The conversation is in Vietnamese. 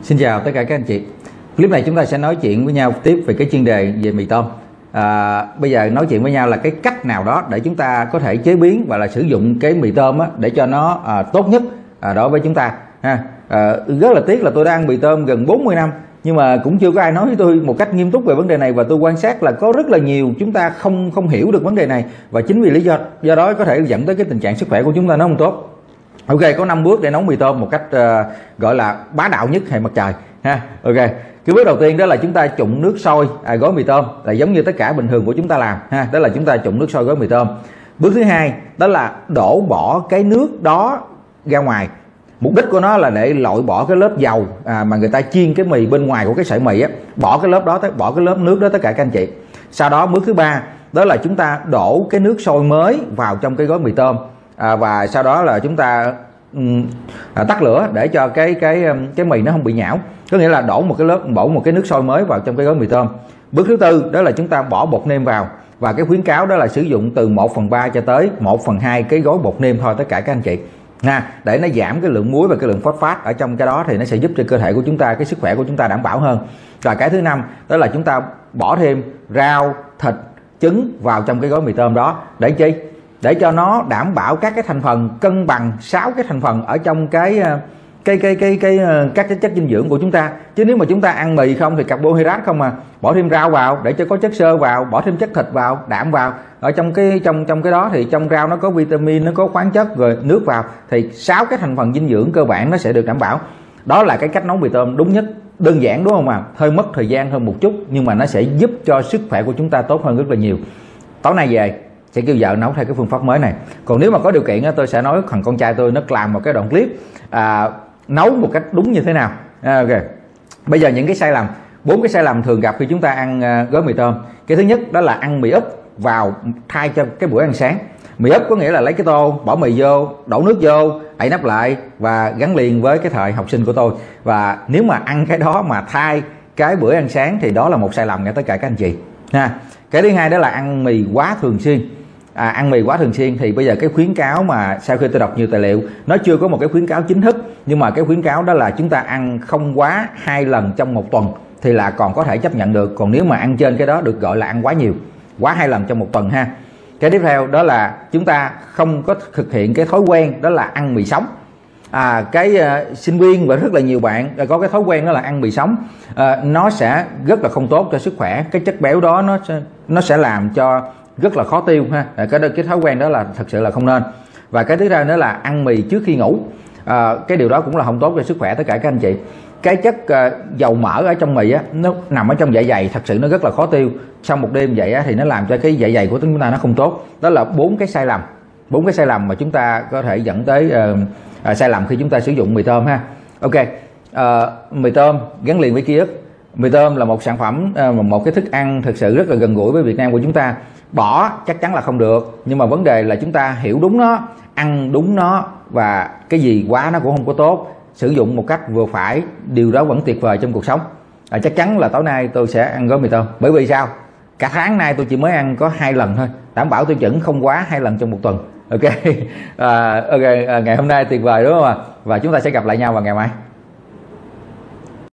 Xin chào tất cả các anh chị. Clip này chúng ta sẽ nói chuyện với nhau tiếp về cái chuyên đề về mì tôm. Bây giờ nói chuyện với nhau là cái cách nào đó để chúng ta có thể chế biến và là sử dụng cái mì tôm á, để cho nó tốt nhất đối với chúng ta ha. Rất là tiếc là tôi đã ăn mì tôm gần 40 năm nhưng mà cũng chưa có ai nói với tôi một cách nghiêm túc về vấn đề này, và tôi quan sát là có rất là nhiều chúng ta không hiểu được vấn đề này, và chính vì lý do đó có thể dẫn tới cái tình trạng sức khỏe của chúng ta nó không tốt. Ok, có 5 bước để nấu mì tôm một cách gọi là bá đạo nhất hệ mặt trời ha. Ok, cái bước đầu tiên đó là chúng ta trụng nước sôi gói mì tôm, là giống như tất cả bình thường của chúng ta làm ha, đó là chúng ta trụng nước sôi gói mì tôm. Bước thứ hai đó là đổ bỏ cái nước đó ra ngoài. Mục đích của nó là để loại bỏ cái lớp dầu mà người ta chiên cái mì bên ngoài của cái sợi mì á, bỏ cái lớp đó, bỏ cái lớp nước đó tất cả các anh chị. Sau đó bước thứ ba đó là chúng ta đổ cái nước sôi mới vào trong cái gói mì tôm, và sau đó là chúng ta tắt lửa để cho cái mì nó không bị nhão, có nghĩa là đổ một cái nước sôi mới vào trong cái gói mì tôm. Bước thứ tư đó là chúng ta bỏ bột nêm vào, và cái khuyến cáo đó là sử dụng từ 1/3 cho tới 1/2 cái gói bột nêm thôi tất cả các anh chị nha, để nó giảm cái lượng muối và cái lượng phosphate ở trong cái đó, thì nó sẽ giúp cho cơ thể của chúng ta, cái sức khỏe của chúng ta đảm bảo hơn. Và cái thứ năm đó là chúng ta bỏ thêm rau, thịt, trứng vào trong cái gói mì tôm đó, để chi? Để cho nó đảm bảo các cái thành phần cân bằng 6 cái thành phần ở trong các cái chất dinh dưỡng của chúng ta. Chứ nếu mà chúng ta ăn mì không thì carbohydrate không mà, bỏ thêm rau vào để cho có chất xơ vào, bỏ thêm chất thịt vào, đạm vào, ở trong cái đó thì trong rau nó có vitamin, nó có khoáng chất, rồi nước vào, thì 6 cái thành phần dinh dưỡng cơ bản nó sẽ được đảm bảo. Đó là cái cách nấu mì tôm đúng nhất, đơn giản đúng không ạ? Hơi mất thời gian hơn một chút nhưng mà nó sẽ giúp cho sức khỏe của chúng ta tốt hơn rất là nhiều. Tối nay về sẽ kêu vợ nấu theo cái phương pháp mới này. Còn nếu mà có điều kiện tôi sẽ nói thằng con trai tôi nó làm một cái đoạn clip nấu một cách đúng như thế nào. Ok, bây giờ những cái sai lầm, 4 cái sai lầm thường gặp khi chúng ta ăn gói mì tôm. Cái thứ nhất đó là ăn mì úp vào thay cho cái bữa ăn sáng. Mì úp có nghĩa là lấy cái tô, bỏ mì vô, đổ nước vô, đậy nắp lại và gắn liền với cái thời học sinh của tôi. Và nếu mà ăn cái đó mà thay cái bữa ăn sáng thì đó là một sai lầm nha tất cả các anh chị ha. Cái thứ hai đó là ăn mì quá thường xuyên. Ăn mì quá thường xuyên thì bây giờ cái khuyến cáo mà sau khi tôi đọc nhiều tài liệu, nó chưa có một cái khuyến cáo chính thức, nhưng mà cái khuyến cáo đó là chúng ta ăn không quá 2 lần trong một tuần thì là còn có thể chấp nhận được. Còn nếu mà ăn trên cái đó được gọi là ăn quá nhiều, quá 2 lần trong một tuần ha. Cái tiếp theo đó là chúng ta không có thực hiện cái thói quen đó là ăn mì sống. Sinh viên và rất là nhiều bạn có cái thói quen đó là ăn mì sống, nó sẽ rất là không tốt cho sức khỏe. Cái chất béo đó nó sẽ làm cho rất là khó tiêu ha. Cái thói quen đó là thật sự là không nên. Và cái thứ hai nữa là ăn mì trước khi ngủ. Cái điều đó cũng là không tốt cho sức khỏe tất cả các anh chị. Cái chất dầu mỡ ở trong mì á, nó nằm ở trong dạ dày, thật sự nó rất là khó tiêu. Sau một đêm vậy á, thì nó làm cho cái dạ dày của chúng ta nó không tốt. Đó là 4 cái sai lầm mà chúng ta có thể dẫn tới sai lầm khi chúng ta sử dụng mì tôm ha. Ok, mì tôm gắn liền với ký ức. Mì tôm là một sản phẩm, một cái thức ăn thực sự rất là gần gũi với Việt Nam của chúng ta. Bỏ chắc chắn là không được, nhưng mà vấn đề là chúng ta hiểu đúng nó, ăn đúng nó, và cái gì quá nó cũng không có tốt. Sử dụng một cách vừa phải, điều đó vẫn tuyệt vời trong cuộc sống. Chắc chắn là tối nay tôi sẽ ăn gói mì tôm. Bởi vì sao? Cả tháng nay tôi chỉ mới ăn có 2 lần thôi, đảm bảo tiêu chuẩn không quá 2 lần trong một tuần. Ok, ngày hôm nay tuyệt vời đúng không ạ? Và chúng ta sẽ gặp lại nhau vào ngày mai.